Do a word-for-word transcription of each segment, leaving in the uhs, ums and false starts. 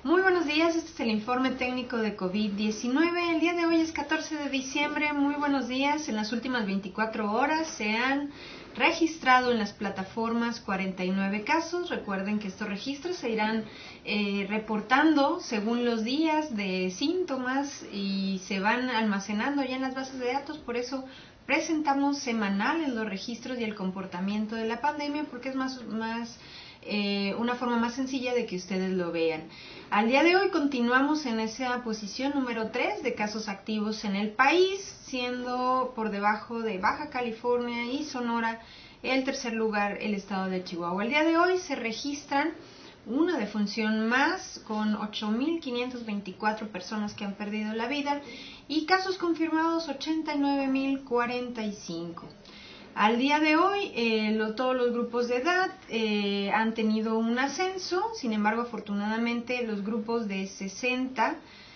Muy buenos días, este es el informe técnico de COVID diecinueve. El día de hoy es catorce de diciembre. Muy buenos días. En las últimas veinticuatro horas se han registrado en las plataformas cuarenta y nueve casos. Recuerden que estos registros se irán eh, reportando según los días de síntomas y se van almacenando ya en las bases de datos. Por eso presentamos semanales los registros y el comportamiento de la pandemia, porque es más, más eh, una forma más sencilla de que ustedes lo vean. Al día de hoy continuamos en esa posición número tres de casos activos en el país, siendo por debajo de Baja California y Sonora el tercer lugar el estado de Chihuahua. El día de hoy se registran una defunción más con ocho mil quinientas veinticuatro personas que han perdido la vida y casos confirmados ochenta y nueve mil cuarenta y cinco. Al día de hoy, eh, lo, todos los grupos de edad eh, han tenido un ascenso. Sin embargo, afortunadamente, los grupos de sesenta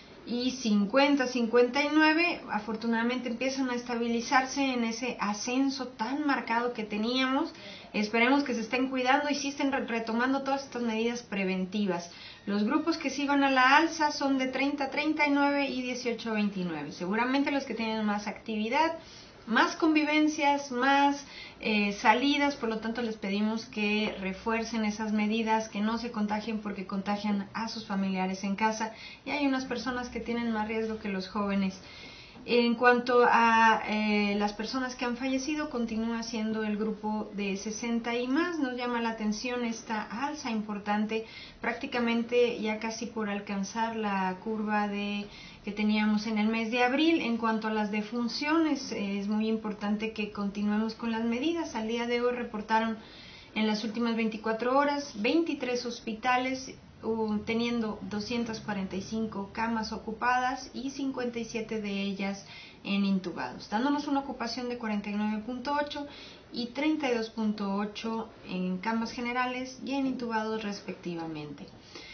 y cincuenta, cincuenta y nueve, afortunadamente empiezan a estabilizarse en ese ascenso tan marcado que teníamos. Esperemos que se estén cuidando y sí estén retomando todas estas medidas preventivas. Los grupos que sigan a la alza son de treinta a treinta y nueve y dieciocho a veintinueve. Seguramente los que tienen más actividad, más convivencias, más eh, salidas, por lo tanto les pedimos que refuercen esas medidas, que no se contagien porque contagian a sus familiares en casa y hay unas personas que tienen más riesgo que los jóvenes. En cuanto a eh, las personas que han fallecido, continúa siendo el grupo de sesenta y más. Nos llama la atención esta alza importante, prácticamente ya casi por alcanzar la curva de que teníamos en el mes de abril. En cuanto a las defunciones, eh, es muy importante que continuemos con las medidas. Al día de hoy reportaron en las últimas veinticuatro horas veintitrés hospitales, teniendo doscientas cuarenta y cinco camas ocupadas y cincuenta y siete de ellas en intubados, dándonos una ocupación de cuarenta y nueve punto ocho y treinta y dos punto ocho en camas generales y en intubados respectivamente.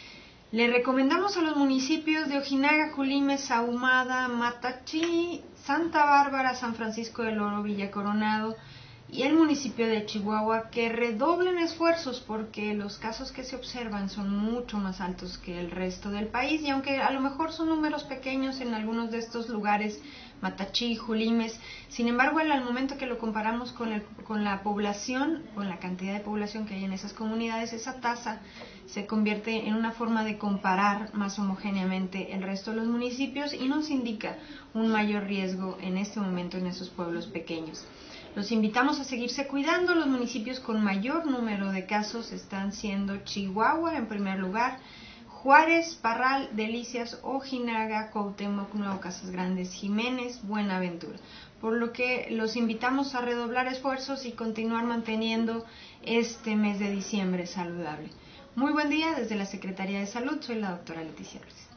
Le recomendamos a los municipios de Ojinaga, Jolimes, Ahumada, Matachi, Santa Bárbara, San Francisco del Oro, Villa Coronado y el municipio de Chihuahua que redoblen esfuerzos, porque los casos que se observan son mucho más altos que el resto del país, y aunque a lo mejor son números pequeños en algunos de estos lugares, Matachi, Jolimes, sin embargo al momento que lo comparamos con, el, con la población, con la cantidad de población que hay en esas comunidades, esa tasa se convierte en una forma de comparar más homogéneamente el resto de los municipios y nos indica un mayor riesgo en este momento en esos pueblos pequeños. Los invitamos a seguirse cuidando. Los municipios con mayor número de casos están siendo Chihuahua en primer lugar, Juárez, Parral, Delicias, Ojinaga, Cuauhtémoc, Nuevo Casas Grandes, Jiménez, Buenaventura. Por lo que los invitamos a redoblar esfuerzos y continuar manteniendo este mes de diciembre saludable. Muy buen día desde la Secretaría de Salud. Soy la doctora Leticia Ruiz.